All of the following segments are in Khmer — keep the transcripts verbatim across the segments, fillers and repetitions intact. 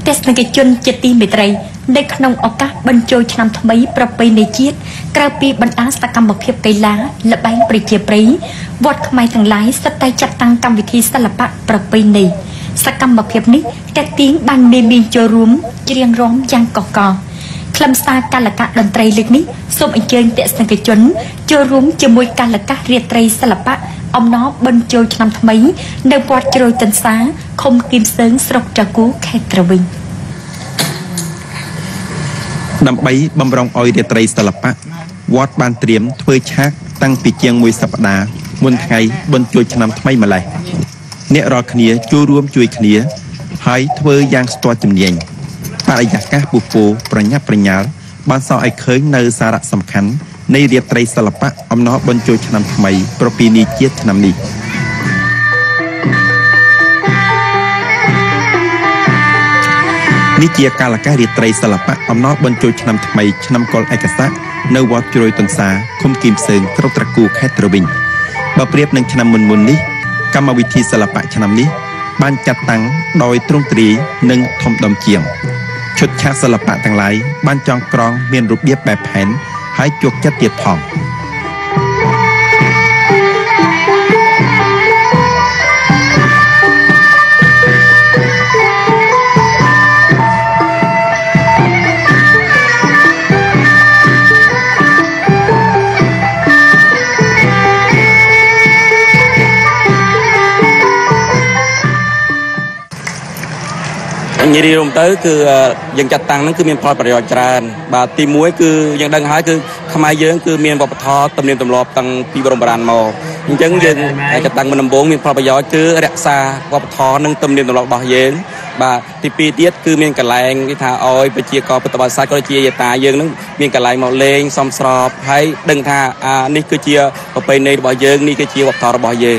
ទេសនិកជនជាទីមេត្រីនៅក្នុងឱកាសបញ្ចូលឆ្នាំថ្មីប្រពៃណីជាតិក្រៅពីបណ្ដាសកម្មភាពកីឡាល្បែងប្រជាប្រិយវត្តខ្មែរទាំងឡាយសុទ្ធតែចាត់តាំងកម្មវិធីសិល្បៈប្រពៃណីសកម្មភាពនេះទាក់ទាញបានមេមានចូលរួមច្រៀងរាំយ៉ាងកកកខ្លឹមសារកាលកៈតន្ត្រីលើកនេះសូមអញ្ជើញទស្សនិកជនចូលរួមជាមួយកាលកៈរាត្រីសិល្បៈអំណរបញ្ចូលឆ្នាំថ្មីនៅវត្តជ្រោយទន្សាឃុំគីមសើងស្រុកតាគូខេត្តត្រវិញដើម្បីបំរុងឲ្យរាត្រីសិល្បៈវត្តបានត្រៀមធ្វើឆាកតាំងពីជាងមួយសប្តាហ៍មុនថ្ងៃបញ្ចូលឆ្នាំថ្មីម្លេះអ្នករាល់គ្នាចូលរួមជួយគ្នាហើយធ្វើយ៉ាងស្ទាត់ជំនាញបរិយាកាសពុះពោប្រញាប់ប្រញាល់បានសរឲ្យឃើញនៅសារៈសំខាន់នៃរាត្រីសិល្បៈអំណរបញ្ចូលឆ្នាំថ្មីប្រពៃណីជាតិឆ្នាំនេះនេះជាកាលកៈរាត្រីសិល្បៈអំណរបញ្ចូលឆ្នាំថ្មីឆ្នាំកុរឯកស័កនៅវត្តជ្រោយទន្សាឃុំគីមសើងស្រុកត្រកូខេត្តត្រវិញបើប្រៀបនឹងឆ្នាំមុនមុននេះកម្មវិធីសិល្បៈឆ្នាំនេះបានចាត់តាំងដោយទ្រង់ទ្រាយនិងធំដុំជាងឈុតឆាកសិល្បៈទាំងឡាយបានចងក្រងមានរបៀបបែបផែនហើយជោគចិត្តទៀតផងនិយាយរួមទៅគឺយើងចាត់តាំងហ្នឹងគឺមានផលប្រយោជន៍ច្រើនបាទទីមួយគឺយើងដឹងហើយគឺខ្មែរយើងគឺមានវប្បធម៌ទំនៀមទម្លាប់តាំងពីបរមបុរាណមកអញ្ចឹងយើងចាត់តាំងមុនដំបូងមានផលប្រយោជន៍គឺរក្សាវប្បធម៌និងទំនៀមទម្លាប់របស់យើងបាទទីពីរទៀតគឺមានកន្លែងគេថាអោយប្រជាកពុទ្ធបរិស័ទក៏ជាយតាយើងនឹងមានកន្លែងមកលេងសំស្របហើយដឹងថាអានេះគឺជាប្រពៃណីរបស់យើងនេះគឺជាវប្បធម៌របស់យើង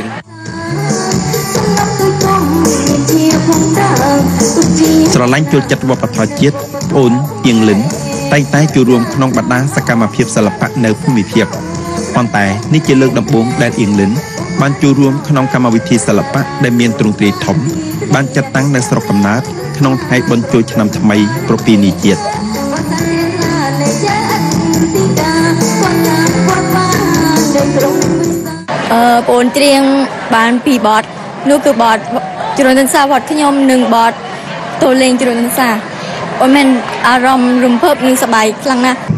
ស្រឡាញ់ចូលចិត្តវប្បធម៌ជាតិប្អូនទៀងលិនតែងតែចូលរួមក្នុងបណ្ដាសកម្មភាពសិល្បៈនៅភូមិភាគប៉ុន្តែនេះជាលើកដំបូងដែលទៀងលិនបានចូលរួមក្នុងកម្មវិធីសិល្បៈដែលមានទ្រង់ទ្រាយធំបានចាត់តាំងនៅស្រុកកំណើតក្នុងថ្ងៃបុណ្យចូលឆ្នាំថ្មីប្រពៃណីជាតិអឺបងអូនច្រៀងបានពីរបទនោះគឺបទជ្រោយទន្សាវត្តខ្ញុំនិងបទតូលេងជ្រោយទន្សាអូនមានអារម្មណ៍រំភើបនិងសប្បាយខ្លាំងណាស់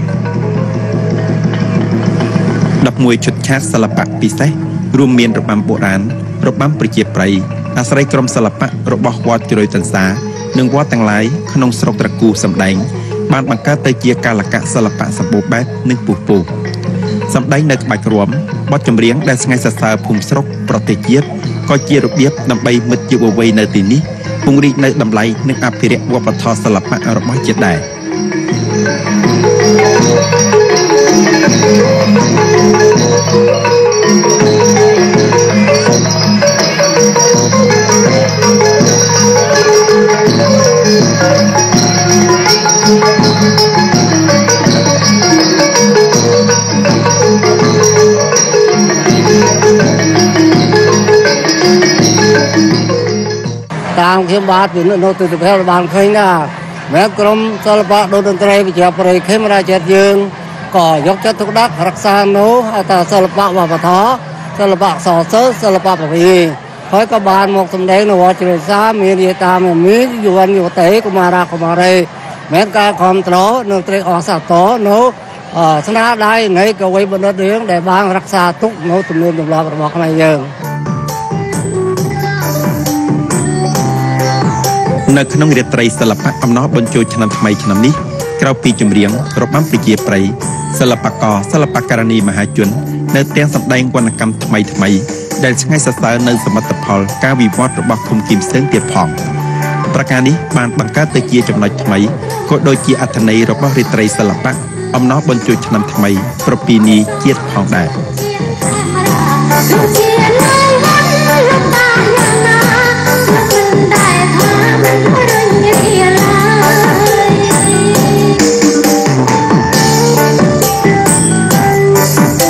ដប់មួយឈុតឆាកសិល្បៈពិសេសរួមមានរបាំបុរាណរបាំប្រជាប្រិយអាស្រ័យក្រុមសិល្បៈរបស់វត្តជ្រោយទន្សានិងវត្តទាំងឡាយក្នុងស្រុកត្រកូសម្ដែងបានបង្កើតទៅជាកាលកៈសិល្បៈសម្បូរបែបនិងពុះពោះសម្ដែងនៅក្បាច់រាំបទចម្រៀងដែលស្ងាយសរសើរភូមិស្រុកប្រទេសជាតិក៏ជារបៀបដើម្បីមិត្តយុវវ័យនៅទីនេះពង្រីកនៅតម្លៃនិងអភិរក្សវប្បធម៌សិល្បៈរបស់ជាតិដែរតាមខ្ញុំបាទពីនៅទិដ្ឋភាពបានឃើញថាមែនក្រុមសិល្បៈដូនតន្ត្រីវិជ្ជាប្រៃខេមរាជជាតិយើងក៏យកចិត្តទុកដាក់រក្សានូវតែសិល្បៈវប្បធម៌សិល្បៈសរសើរសិល្បៈប្រពៃណីហើយក៏បានមកសម្ដែងនៅវត្តជ្រោយសាមានយាតាមានយុវយុវតីកុមារាកុមារីមែនការគ្រប់គ្រងនៅត្រេកអរសាទរនៅស្នាដៃនៃកវីបណ្ឌិតយើងដែលបានរក្សាទុកនៅទំនៀមទម្លាប់របស់ខ្មែរយើងនៅក្នុងរាត្រីសិល្បៈអំណរបញ្ចូលឆ្នាំថ្មីឆ្នាំនេះក្រៅពីចម្រៀងរបាំប្រជាប្រិយសិល្បករសិល្បករនីមហាជននៅទាំងសម្ដែងវណ្ណកម្មថ្មីថ្មីដែលឆ្ងាយសរសើរនៅសមិទ្ធផលការវិវត្តរបស់ឃុំគីមសើងទៀតផងប្រការនេះបានបង្កើតទៅជាចំណុចថ្មីក៏ដូចជាអត្ថន័យរបស់រាត្រីសិល្បៈអំណរបញ្ចូលឆ្នាំថ្មីប្រពៃណីជាតិផងដែរ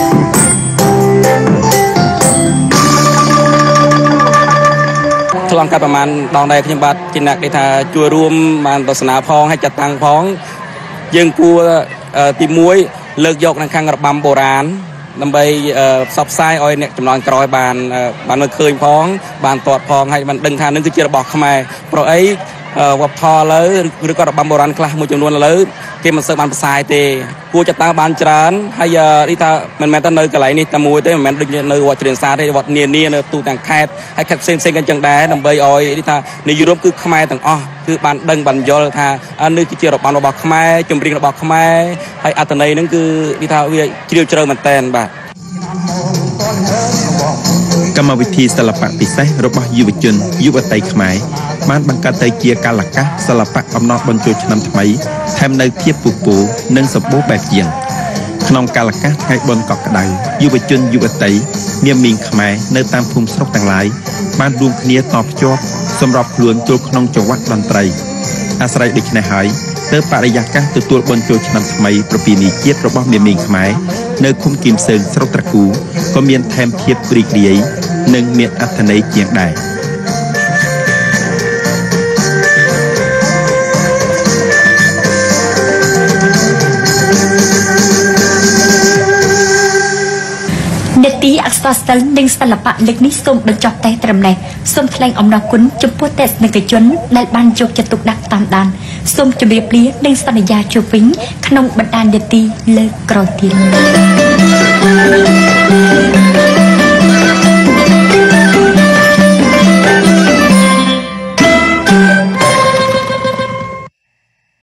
ឆ្លងកាត់ហើយប្រហែលដងដែរខ្ញុំបាទជាអ្នកគេថាជួយរួមបានទស្សនាផងហើយចាត់តាំងផងយើងគួរទីមួយលើកយកនៅខាងរបាំបុរាណដើម្បីផ្សព្វផ្សាយឲ្យអ្នកចំនួនក្រោយបានបានមើលឃើញផងបានតតផងហើយបានដឹងថានឹងគឺជារបស់ខ្មែរព្រោះអីវប្បធម៌លើឬក៏របាំបុរាណខ្លះមួយចំនួនលើគេមិនសូវបានផ្សាយទេគួរចាត់តាំងបានច្រើនហើយនេះថាមិនមែនតែនៅកន្លែងនេះតែមួយទេមិនមែនដូចនៅវត្តជ្រៀងសាទេវត្តនានានៅទូទាំងខេត្តហើយខេត្តផ្សេងផ្សេងกันចឹងដែរដើម្បីឲ្យនេះថានិយមគឺខ្មែរទាំងអស់គឺបានដឹងបានយល់ថានេះគឺជារបាំរបស់ខ្មែរចម្រៀងរបស់ខ្មែរហើយអត្ថន័យហ្នឹងគឺនេះថាវាជ្រាលជ្រៅមែនតើបាទកម្មវិធីសិល្បៈពិសេសរបស់យុវជនយុវតីខ្មែរបានបង្កើតទៅជាកាលកាសសិល្បៈអំណរបញ្ចូលឆ្នាំថ្មីថែមនៅភាពពុះពោនិងសម្បូរបែបជាងក្នុងកាលកាសថ្ងៃបុណ្យកក់ក្ដៅយុវជនយុវតីនាមីងខ្មែរនៅតាមភូមិស្រុកទាំងឡាយបានរួមគ្នាតភ្ជាប់សម្រាប់ខ្លួនចូលក្នុងចង្វាក់តន្ត្រីអាស្រ័យដូច្នេះហើយទើបបរិយាកាសទទួលបុណ្យចូលឆ្នាំថ្មីប្រពៃណីជាតិរបស់នាមីងខ្មែរនៅឃុំគីមសើងស្រុកត្រគូក៏មានថែមភាពរីករាយនិងមានអត្ថន័យជាងដែរនេតិអក្សរសិល្ប៍និងសិល្បៈលើកនេះសូមបញ្ចប់តែត្រឹមនេះសូមថ្លែងអំណរគុណចំពោះទស្សនិកជនដែលបានយកចិត្តទុកដាក់តាមដានសូមជម្រាបលានិងសន្យាជួបវិញក្នុងបណ្ដានេតិលើកក្រោយទៀត